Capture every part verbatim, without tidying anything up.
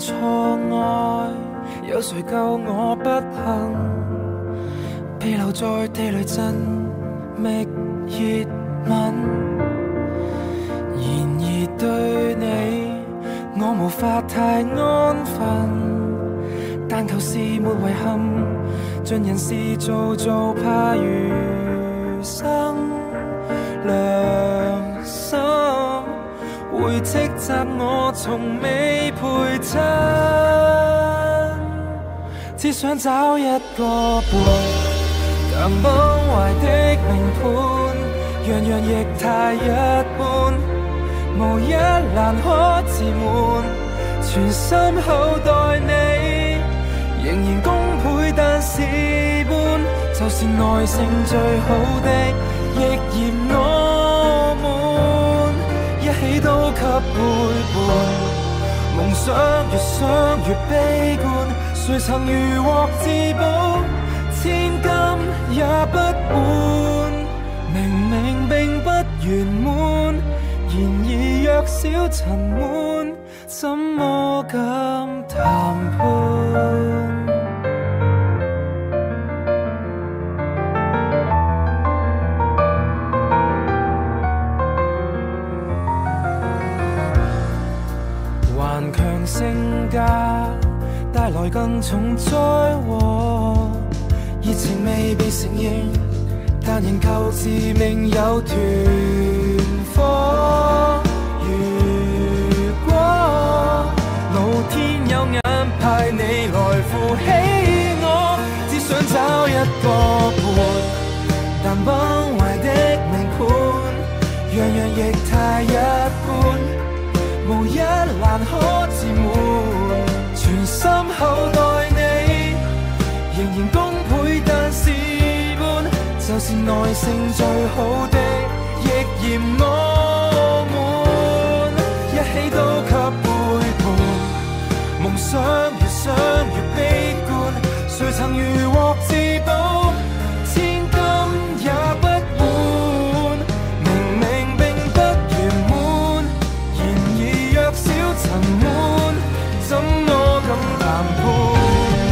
錯愛，有誰救我不幸？被留在地雷陣，覓熱吻。然而對你，我無法太安分，但求是沒遺憾。盡人事做做，怕餘生良心會斥責我從未陪襯，只想找一個伴，但崩壞的命盤，樣樣亦太一般，無一欄可自滿，全心厚待你，仍然功倍，但事半，就是耐性最好的，亦嫌我悶，一起都給背叛。夢想越想越悲觀，誰曾如獲至寶，千金也不換。明明並不圓滿，然而若小塵滿，怎麼敢談判？頑強性格帶來更重災禍，熱情未被承認，但仍舊自命有團火。如果老天有眼派你來扶起我，只想找一個伴，但崩壞的命盤，樣樣亦太一般，無一欄可自滿，全心厚待你，仍然功倍，但事半，就是耐性最好的，亦嫌我悶，一起都給背叛。夢想越想越悲觀，誰曾如獲至寶，千金也不換。明明並不圓滿，然而若小塵滿，怎麼敢談判？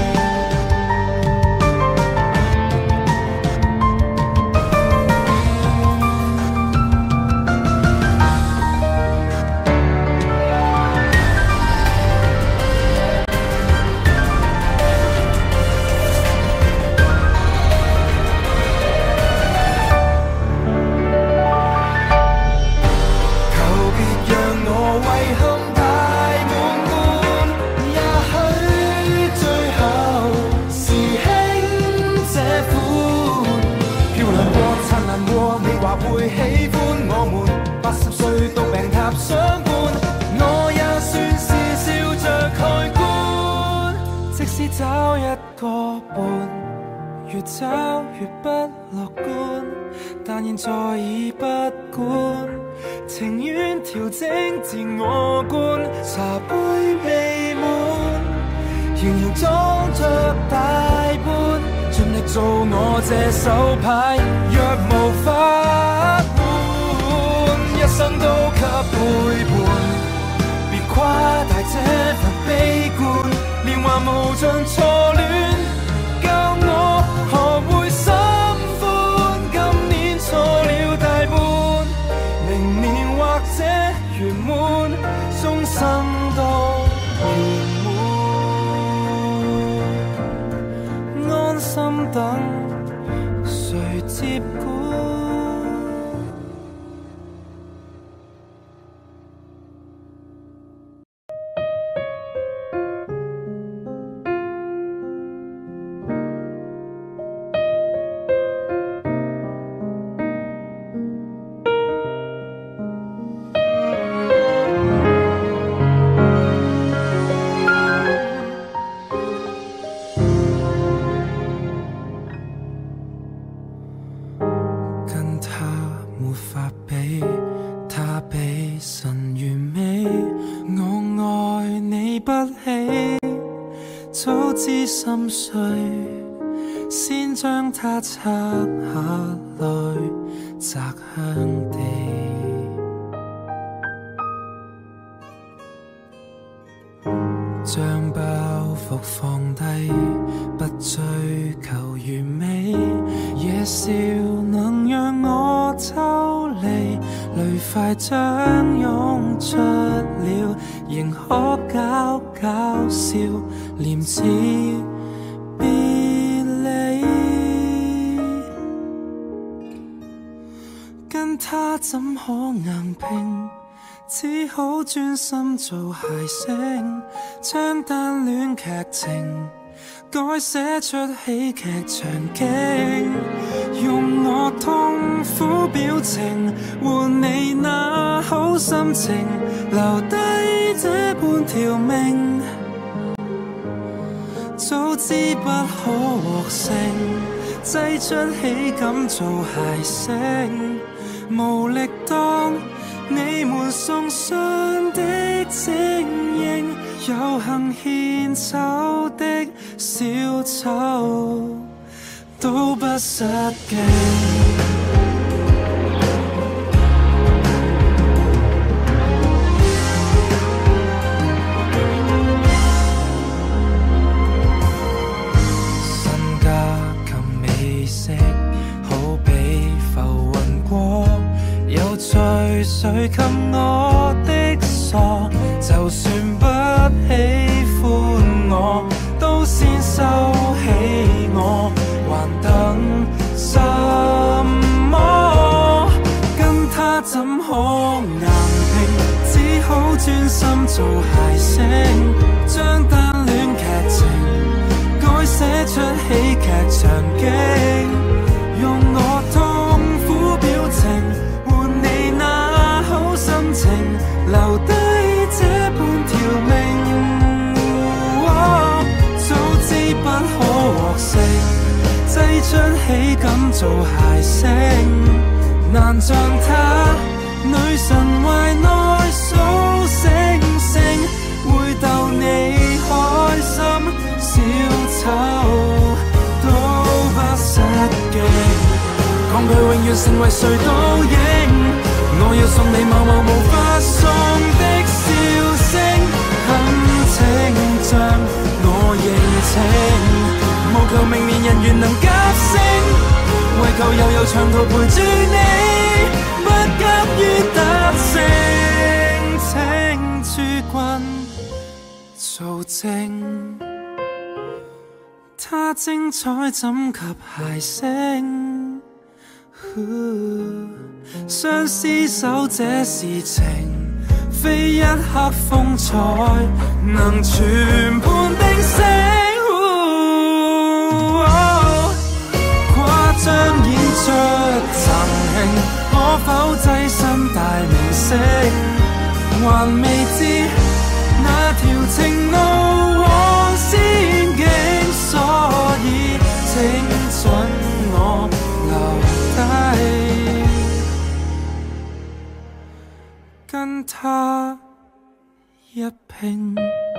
會喜歡我們八十歲到病榻相伴，我也算是笑着蓋棺。即使找一個伴，越找越不樂觀，但現在已不管，情願調整自我觀。茶杯未滿，仍然裝着大半，盡力做我這手牌，若無法換，一生都給背叛。別誇大這份悲觀，年華無盡錯戀，教我學會心寬。今年錯了大半，明年或者圓滿，終生都圓滿。安心等，誰接管？心碎，先將它拆下來，擲向地。 將包袱放低，不追求完美，野笑能讓我抽離，淚快將湧出了，仍可搞搞笑，廉恥別離，跟他怎可硬拼？只好專心做諧星，將單戀劇情改寫出喜劇場景，用我痛苦表情換你那好心情，留低這半條命，早知不可獲勝，擠出喜感做諧星，無力當你們送上的精英，有幸獻醜的小丑都不失敬。身家及美色好比浮雲過，有罪誰給我的傻？就算不喜歡我，都先收起我，還等什麼？跟他怎可硬拼？只好專心做諧星，將單戀劇情改寫出喜劇場景，用我痛苦表情心情留低這半條命，哦，早知不可獲勝，擠出喜感做諧星，難像她女神懷內數星星，會逗你開心，小丑都不失敬，抗拒永遠成為誰倒影，我要送你某某無法送的笑聲，懇請將我認清，務求明年人緣能急升，為求悠悠長途陪住你，不急於得勝，請諸君做證，他精彩怎及諧星？相廝守這事情，非一刻風采能全盤定性。誇張演出贈慶，可否躋身大明星？還未知那條情路往仙境，所以請准我跟他一拼。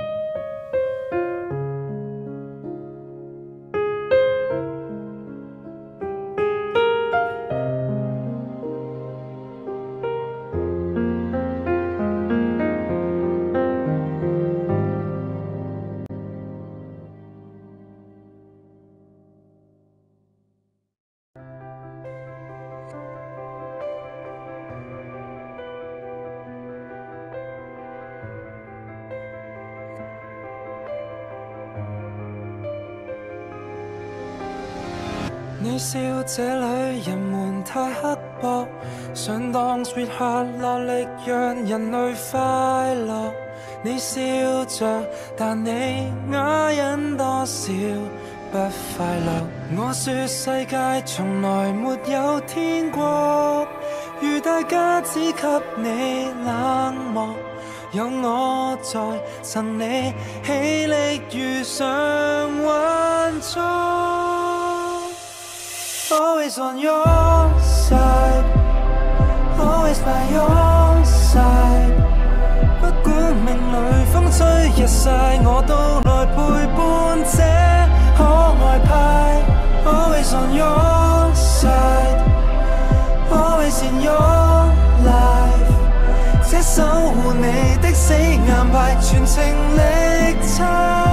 你笑這裏人們太刻薄，想當 sweetheart 落力讓人類快樂。你笑着，但你啞忍多少不快樂。我說世界從來沒有天國，如大家只給你冷漠，有我在，贈你氣力如常運作。Always on your side, always by your side。不管命裏風吹日曬，我都來陪伴這可愛派。Always on your side, always in your life。這這守護你的死硬派，全程力撐。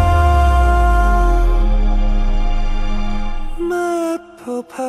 乜鋪排？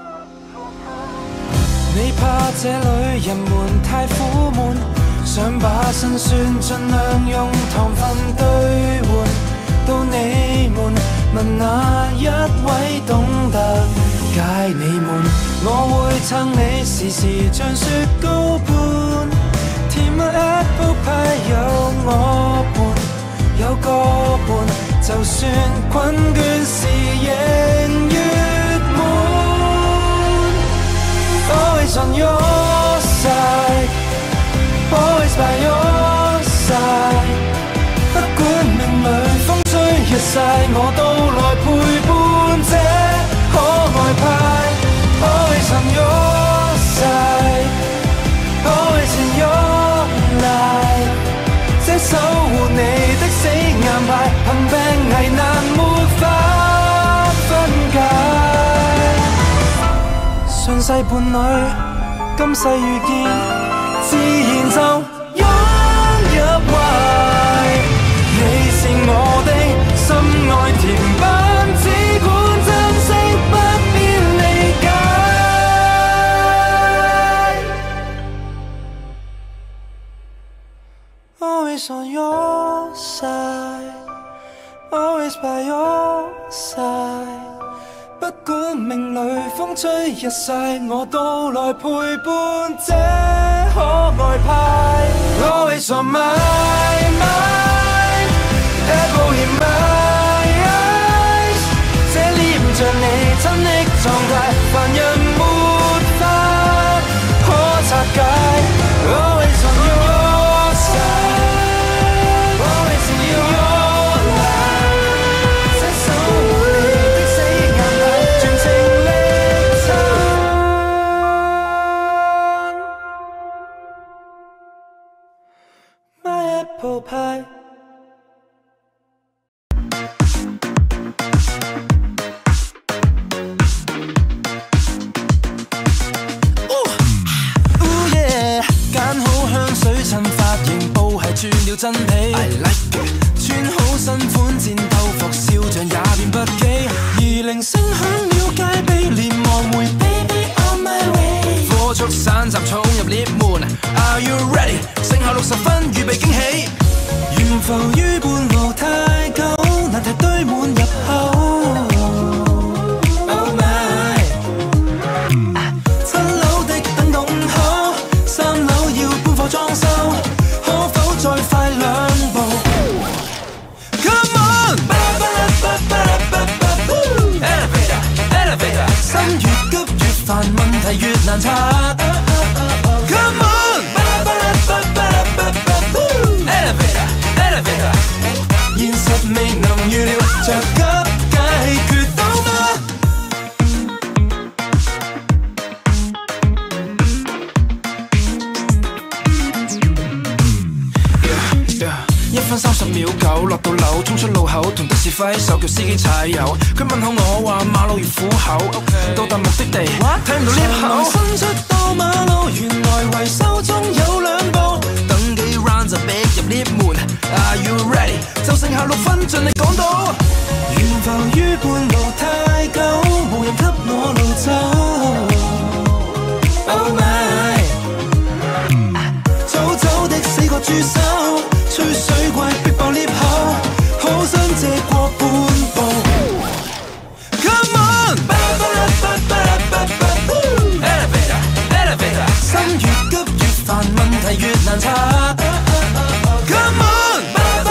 你怕這裏人們太苦悶，想把辛酸盡量用糖分兌換。到你們問哪一位懂得解你悶，我會撐你，時時像雪糕般甜蜜 apple pie 有我伴，有個伴，就算困倦時仍月滿。Always on your side, always by your side。不管命裏風吹日曬，我都來陪伴這可愛派。Always on your side, always in your life。這守護你的死硬派，憑病危難沒法分解。上世伴侶，今世遇見，自然就湧入懷。你是我的心愛甜品，只管珍惜，不必理解。Always on your side, always by your side。不管命裏風吹日曬，我都來陪伴這可愛派。Always on my mind。Apple in my eyes， 這黏着你親的狀態，凡人沒法可拆解。Always on your side, always in your life。 這守護你的死硬派，全程力撐。My apple pie。轉了真皮 I like it， 穿好新款戰鬥服，笑像也變不羈。二鈴聲響了戒備，連忙回 Baby on my way。火速散閘衝入 lift 門 Are you ready？ 剩下六十分，預備驚喜。懸浮於半路太久，難題堆滿入口。Oh my， 七樓的等到五號，三樓要搬貨裝修。再快兩步 Come on Elevator Elevator 心越急越煩，問題越難拆 Come on Elevator Elevator 現實未能預料，着急解決到嗎？一分三十秒九，落到樓，衝出路口，同的士揮手叫司機踩油。佢問候我話馬路如虎口， okay。到達目的地，睇唔到 lift 口，伸出到馬路，原來維修中有兩步，等幾 round 就逼入 lift 門。Are you ready？ 就剩下六分，盡力講到。懸浮於半路太久，無人給我路走。Oh my！ 早走的四個豬手。吹水怪逼爆 lift 口，好想借過半步。Come on Elevator Elevator 心越急越煩，問題越難拆。Come on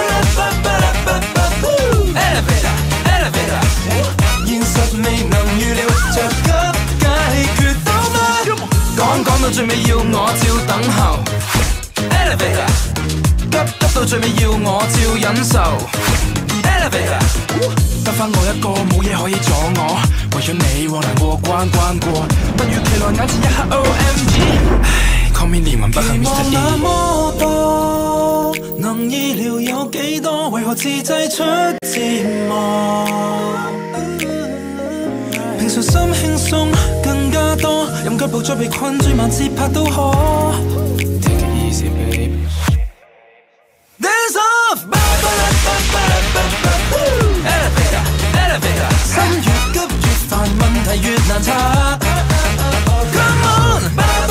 Elevator Elevator 現實未能預料，着急解決到嗎？講講到最尾要我照等候。Elevator急急到最尾要我照忍受 Elevator 得返我一個，冇嘢可以阻我，為咗你往難過關關過，突如其來眼前一刻 O M G， 唉 call me 連環不幸 Mister E。 那麼多能意料有幾多，為何自製出折磨？平常心輕鬆更加多，任腳步再被困，最慢節拍都可。 easy, babe. Dance off! Elevator, elevator. 心越急越煩，問題越難拆。Come on!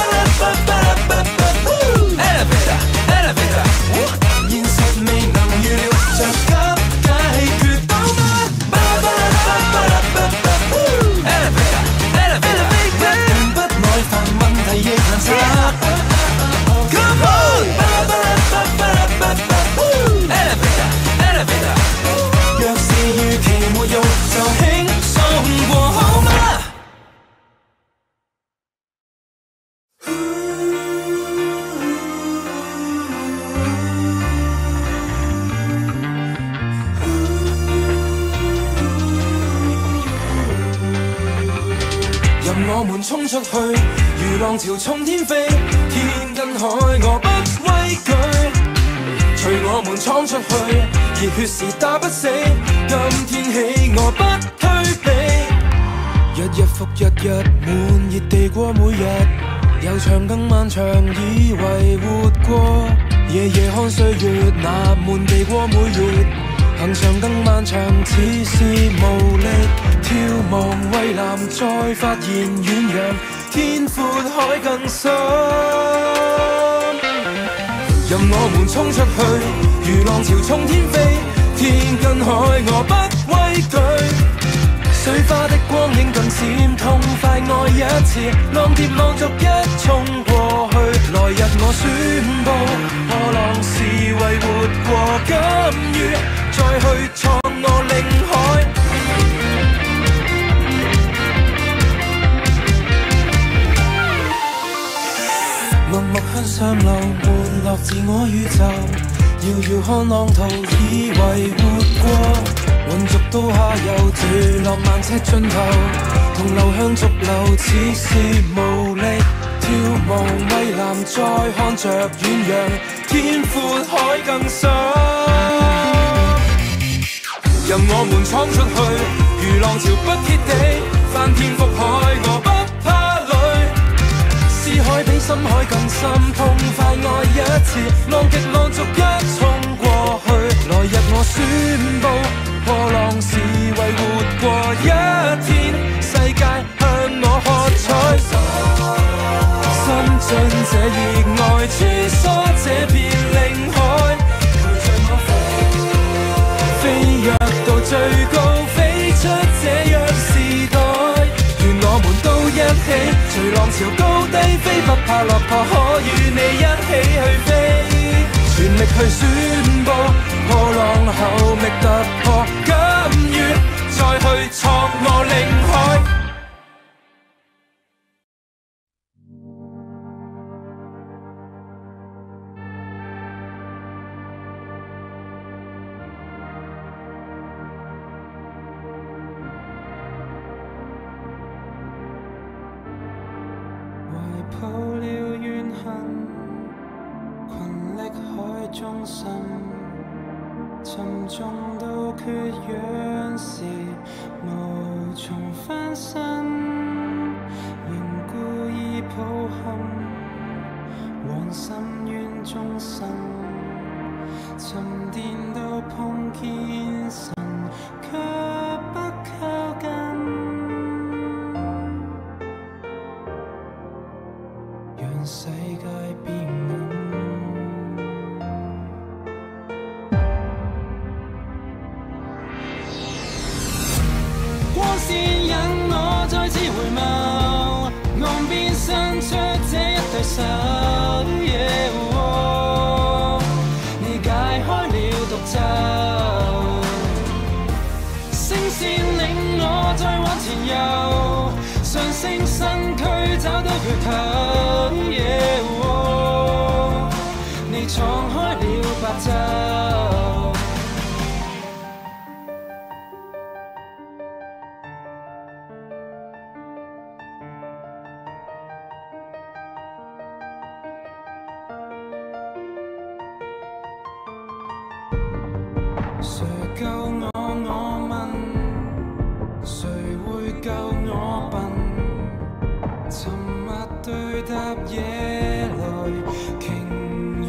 Elevator, elevator. 現實未能預料，着急解決到嗎 ？Elevator, elevator. 不斷不耐煩，問題亦難拆。Come on! Elevator, elevator. 若是預期沒用，就輕鬆過好嗎？任我們衝出去，如浪潮衝天飛，天跟海我不畏懼。隨我們闖出去，熱血是打不死，今天起我不退避。日日復日日，悶熱地過每日，悠長更漫長，以為活過。夜夜看歲月，那悶地過每月，行長更漫長，似是無力。眺望蔚藍，再發現遠洋，天闊海更深。任我們衝出去，如浪潮衝天飛，天跟海我不畏懼。水花的光影更閃，痛快愛一次，浪疊浪逐一衝過去。來日我宣佈，破浪是為活過，甘於再去創我領海。默默向上流，玩樂自我宇宙，遙遙看浪濤，以為活過。渾濁到下游，墜落萬尺盡頭，同流向逐流，似是無力。眺望蔚藍，再看着遠洋，天闊海更深。任我們闖出去，如浪潮不歇地，翻天覆海我不怕累。思海比深海更深，痛快愛一次，浪極浪逐一衝過去。來日我宣佈，破浪是為活過一天，世界向我喝彩。深進這熱愛，穿梭這片領海，陪着我飛，飛躍到最高，飛出這樣時代。願我們都一起，隨浪潮高低飛，不怕落魄，可與你一起去飛。全力去宣佈，破浪後覓突破，甘於再去創我領海。抱了怨恨，群力海中心，沉重到缺氧時，無從翻身，仍故意抱憾，往深淵中生，沉澱到碰見神，卻不靠近。世界變暗，光線引我再次回眸，岸邊伸出這一對手， yeah, oh, 你解開了獨奏，聲線令我再往前遊，上升身軀找到缺口。闖開了白晝，誰救我？我問，誰會救我笨？沉默對答野來，傾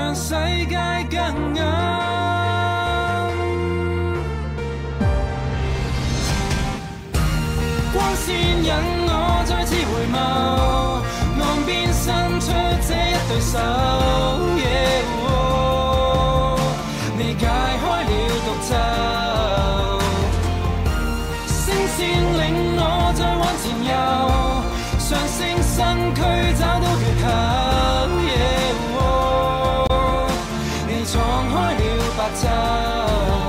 讓世界更暗。光線引我再次回眸，岸邊伸出這一對手。Yeah, oh, 你解開了毒咒，聲線令我再往前遊，上升身軀找到缺口。Yeah, oh, 你闖開了白晝。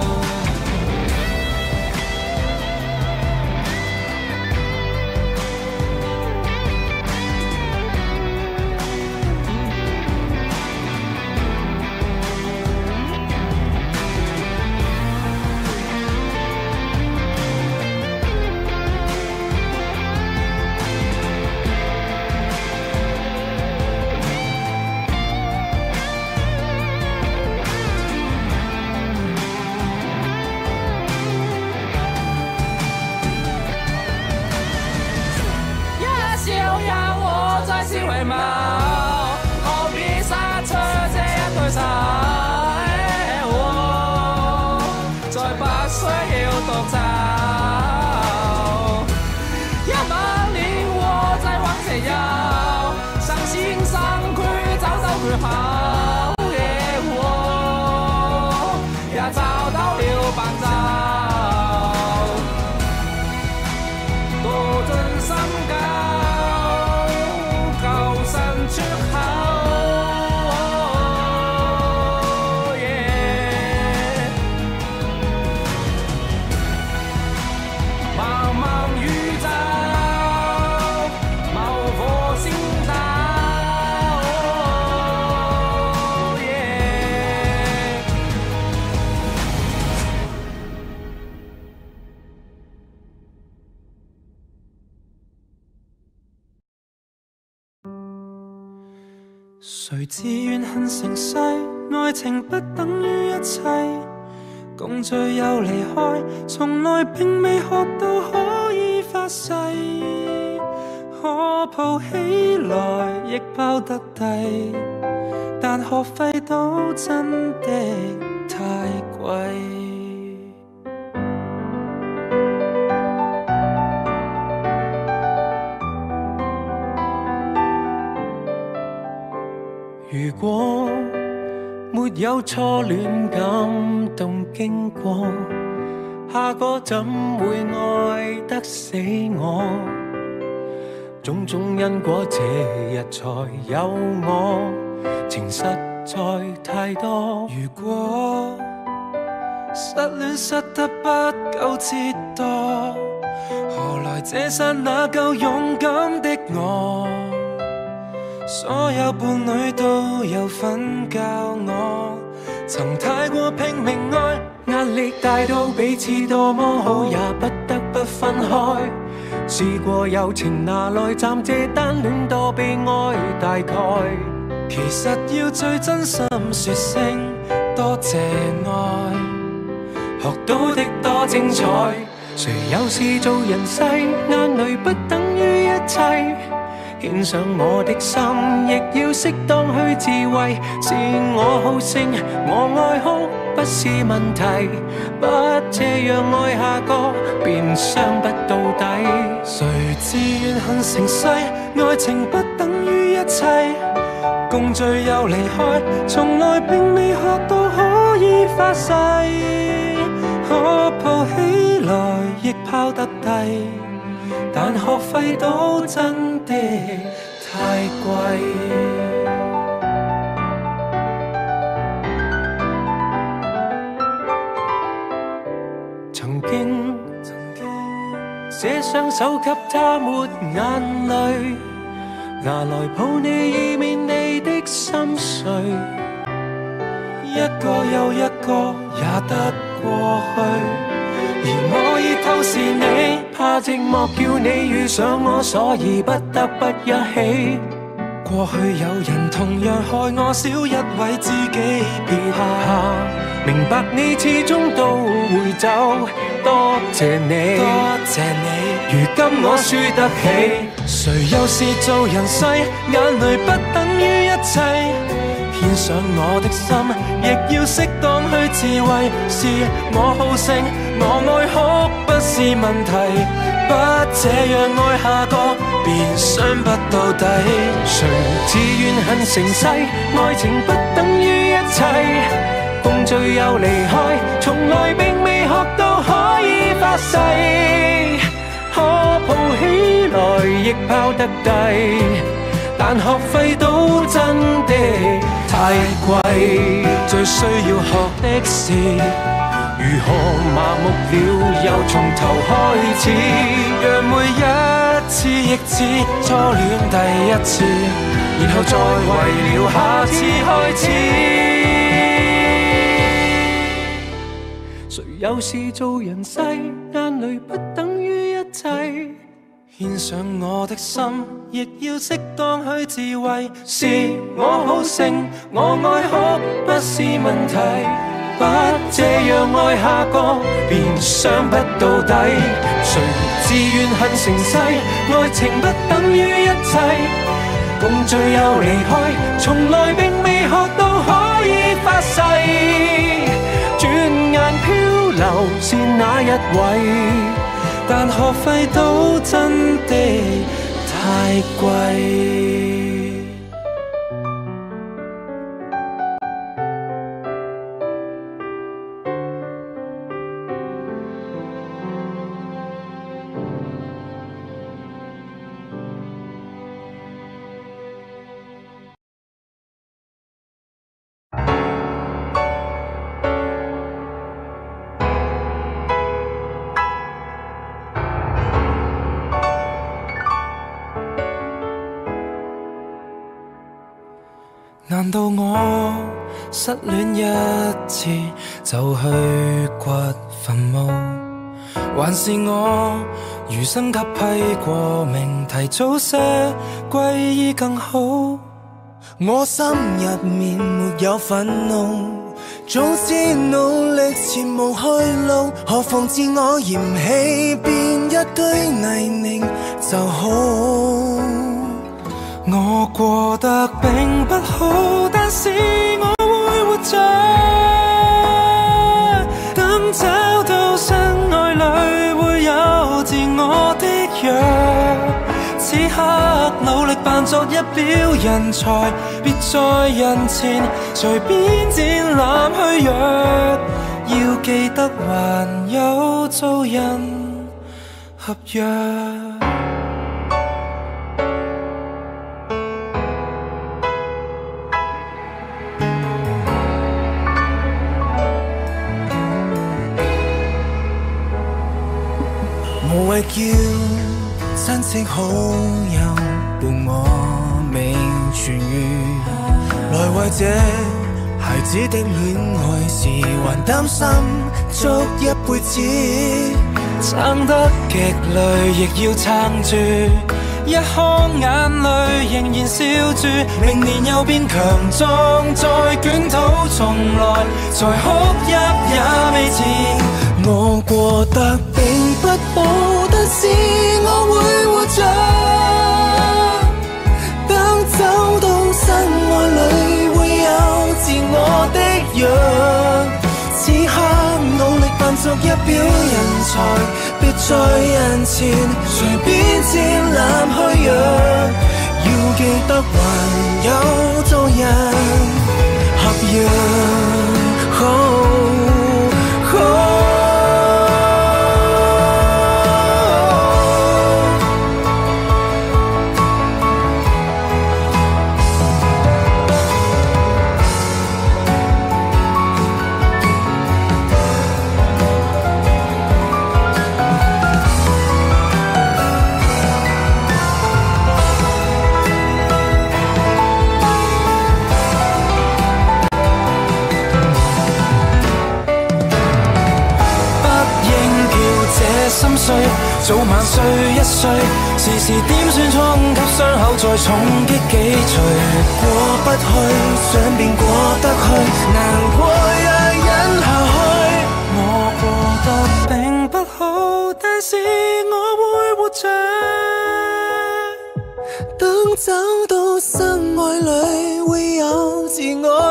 何必殺出這一對手？再不需要獨走，一百年我再往前遊，上線上去找到缺口，也找到了白晝，多真心交。出口，茫茫宇宙，某顆星斗，誰自願恨成世？愛情不等於一切，共聚又離開，從來並未學到可以發誓。可抱起來亦抱得低，但學費都真的太貴。如果沒有初戀感動經過，下個怎會愛得死我？種種因果這日才有我，情實在太多。如果失戀失得不夠折墮，何來這剎那夠勇敢的我？所有伴侶都有份教我，曾太過拼命愛，壓力大到彼此多麼好，也不得不分開。試過友情拿來暫借單戀，多悲哀大概。其實要最真心說聲多謝愛，學到的多精彩。誰有事做人世，眼淚不等於一切。獻上我的心，亦要適當去自慰。是我好勝，我愛哭不是問題，不這樣愛下個便傷不到底。誰自願恨成世，愛情不等於一切，共聚又離開，從來並未學到可以發誓。可抱起來亦拋得低，但學費都真的太貴。曾經寫雙手給他抹眼淚，拿來抱你以免你的心碎，一個又一個也得過去。而我已透視你，怕寂寞叫你遇上我，所以不得不一起。過去有人同樣害我，少一位知己別下，明白你始終都會走，多謝你，多謝你。如今我輸得起，誰又是做人世，眼淚不等於一切。 獻上我的心，亦要適當去自慰。是我好勝，我愛哭不是問題，不這樣愛下個便傷不到底。誰自願很誠實，愛情不等於一切，共聚又離開，從來並未學到可以發誓，可抱起來亦拋得低，但學費都真的太貴。最需要學的是如何麻木了又從頭開始，讓每一次亦似初戀第一次，然後再為了下次開始。誰有事做人世，眼淚不等於一切，獻上我的心，亦要適當去自慰。是我好勝，我愛哭不是問題，不這樣愛下個便傷不到底。誰自願很誠實，愛情不等於一切，共聚又離開，從來並未學到可以發誓，轉眼漂流是哪一位，但學費都真的太貴。難道我失戀一次就去掘墳墓，還是我餘生給批過命，提早些歸依更好？ 我心入面沒有憤怒，早知努力前無去路，何妨自我嫌棄變一堆泥濘就好。 我過得並不好，但是我會活着，等找到深愛裡會有自我的約。此刻努力扮作一表人才，別在人前隨便展覽虛弱，要記得還有做人合約。 無謂叫親戚好友伴我未痊愈，來為這孩子的戀愛時還擔心足一輩子， 撐得極累亦要撐住，一腔眼淚仍然笑住，明年又變強壯，再捲土重來，才哭泣也未遲。 我過得並不好，但是我會活着，當走到新愛裡會有自我的約。此刻努力扮作一表人才，別在人前隨便展覽虛弱，要記得還有做人合約。oh, oh 心碎，早晚睡一睡，時時點算錯誤及傷口，再重擊幾錘。 過不去，想變過得去，難過也忍下去。 我過得並不好，但是我會活着， 等找到新愛侶會有自我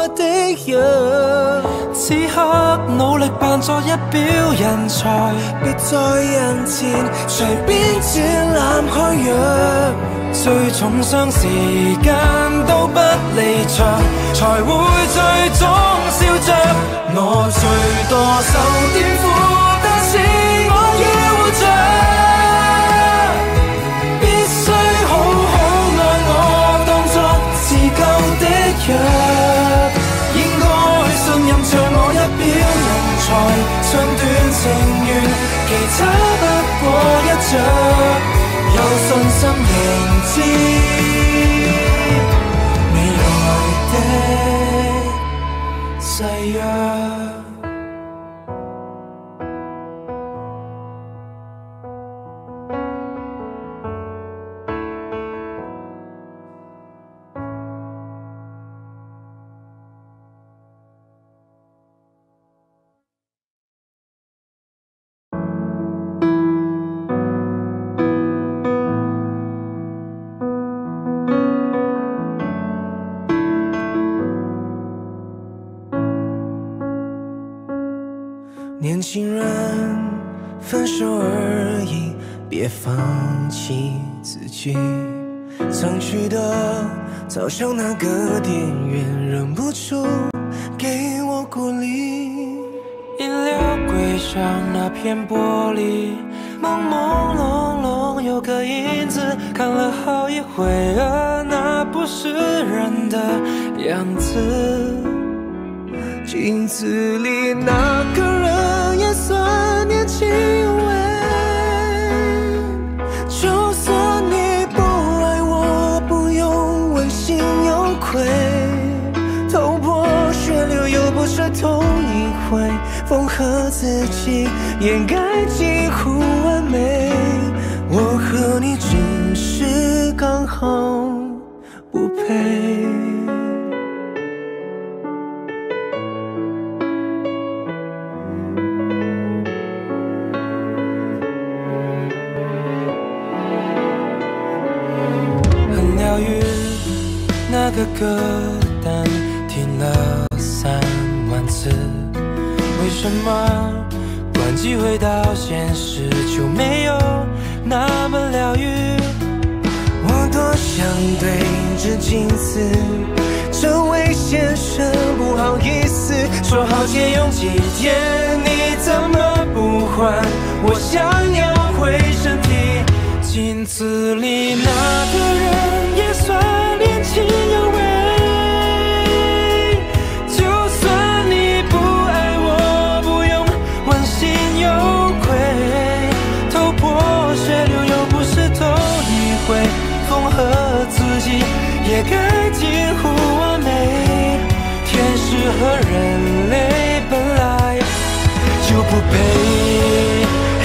樣。 此刻努力扮作一表人才， 別在人前隨便展覽開揚。 最重傷時間都不離場，才會最終笑着。我最多受點苦，但是我要活着。必須好好愛我，當作自救的藥。應該信任着我一表人才，長短情緣其差不過一着。有信心迎接未來的誓約。 年轻人，分手而已，别放弃自己。曾去的早上那个店员忍不住给我鼓励。 饮料柜上那片玻璃，朦朦胧胧有个影子，看了好一会儿，那不是人的样子。 镜子里那个人也算年轻有为，就算你不爱我，不用问心有愧，头破血流又不是头一回，缝合自己掩盖近乎完美。我和你只是刚好不配。 那个歌单听了三万次，为什么关机回到现实就没有那么疗愈？ 我多想对着镜子，这位先生不好意思， 说好借用几天，你怎么不还？我想要回身体，镜子里那个人也算年轻有为，就算你不爱我，不用问心有愧，头破血流又不是头一回，缝合自己也该近乎完美。天使和人类本来就不配。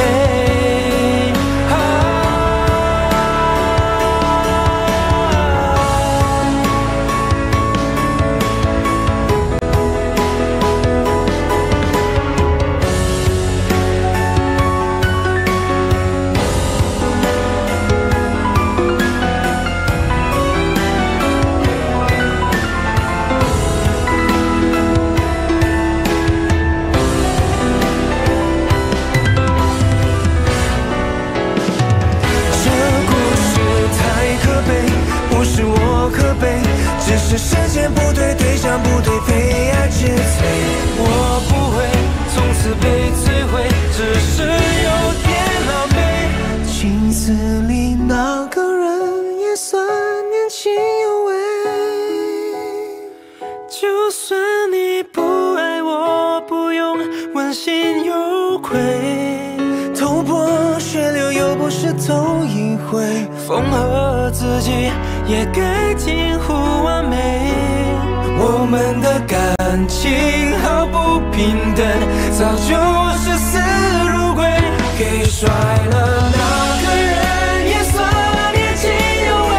是时间不对，对象不对，被爱击碎。 我不会从此被摧毁，只是有点狼狈。 镜子里那个人也算年轻有为， 就算你不爱我，不用问心有愧， 头破血流又不是头一回， 缝合自己也该近乎完美。我们的感情毫不平等，早就是死如归。给甩了那个人也算年轻有为，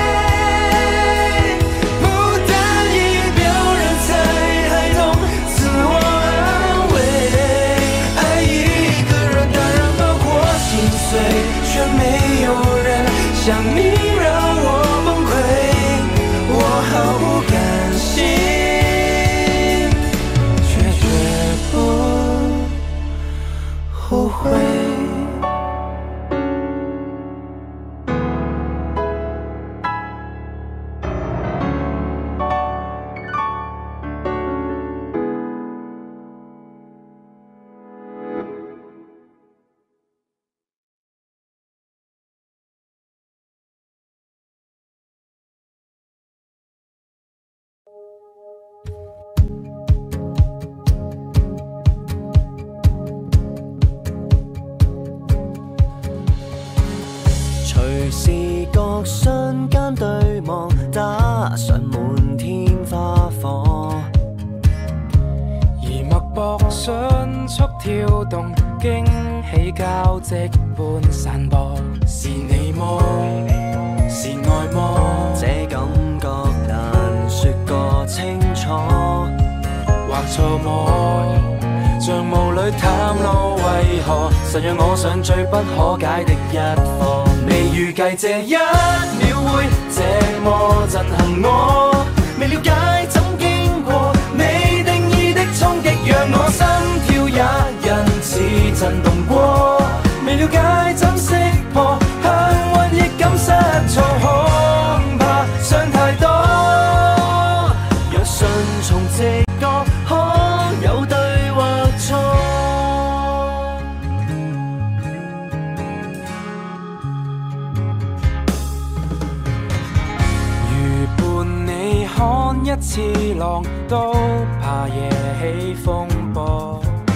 不单一表人才，还懂自我安慰。爱一个人当然包括心碎，却没有人像你让我崩溃。我毫不甘心視覺瞬間對望，打上滿天花火。 而脈搏迅速跳動，驚喜交織般散播。是你麼？是愛麼？ 這感覺難說個清楚， 或錯麼？像霧裏探路，為何神讓我上最不可解的一課？未預計這一秒會這麼震撼我，未了解怎經過，未定義的衝擊讓我心跳也因此震動過，未了解怎識破，幸運亦感失措，恐怕想太多。 若順從直覺，可有對或錯？ 如伴你看一次浪，都怕惹起風波。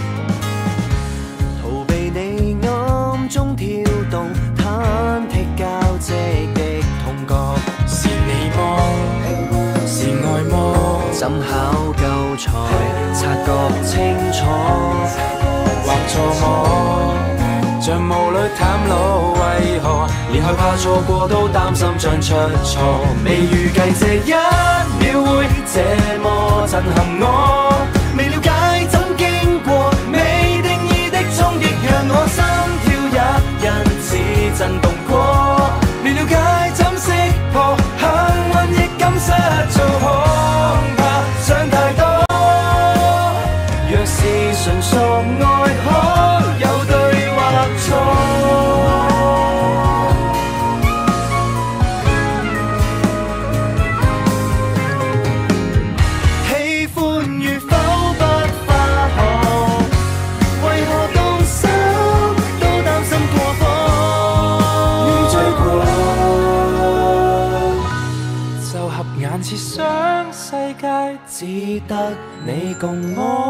逃避你暗中跳動，忐忑交織的痛覺。 是你麼？是愛麼？ 怎考究才察覺清楚？ 或錯麼？像霧裏探路，為何連害怕錯過都擔心將出錯？未預計這一秒會這麼震撼我，未了解怎經過，未定義的衝擊讓我心跳也因此震動過，未了解怎識破，幸運亦感失措，恐怕想太多。 若是純屬愛，可有對或錯？喜歡與否不化學，為何動手都擔心過火？ 遇罪過就合眼設想世界只得你共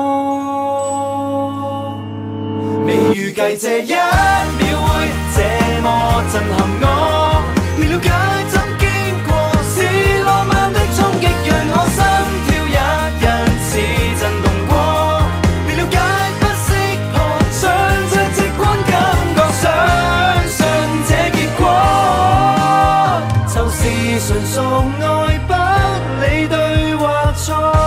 我。未預計這一秒會這麼震撼我，未了解怎經過，是浪漫的衝擊讓我心跳也因此震動過，未了解不識破，想着直觀感覺，相信這結果就是純屬愛，不理對或錯。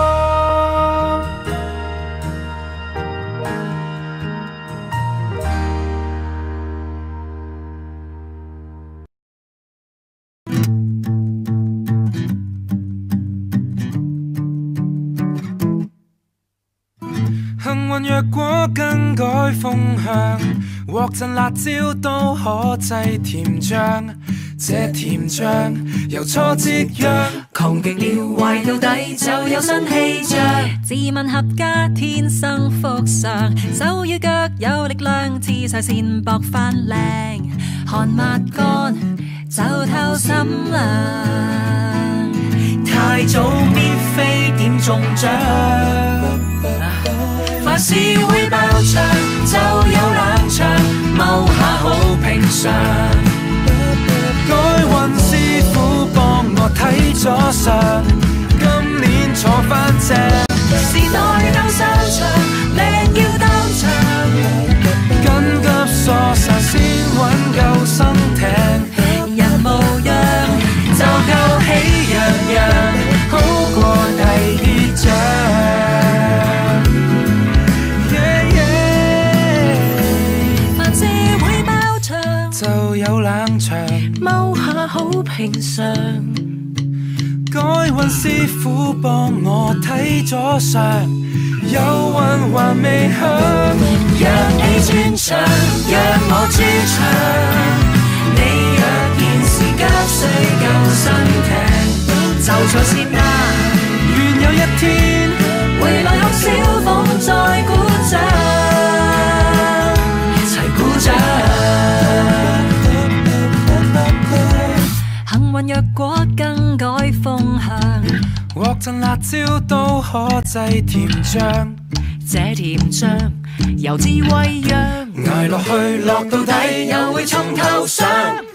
幸運若果更改風向，獲贈辣椒都可製甜醬，這甜醬由挫折讓窮極了壞到底就有新氣象，自問合格天生福相，手與腳有力量，姿勢線薄翻靚，汗抹乾就透心涼，太早免非點中獎，凡事會爆場就有冷場，踎下好平常。 改運師傅幫我睇咗相，今年坐翻正， 時代鬥收場，靚要當場， 緊急疏散先揾救生艇， 人模樣就夠喜洋洋， 好過第啲獎。 凡事會爆場就有冷場， 踎下好平常。 改運師傅幫我睇咗相，有運還未響， 讓你轉場，讓我駐場。你若現時急需救生艇，就在前啦。 願有一天回來學小鳳再鼓掌，齊鼓掌。幸運若果更改風向， 獲贈辣椒都可製甜醬， 這甜醬由智慧釀， 捱落去落到底又會從頭上。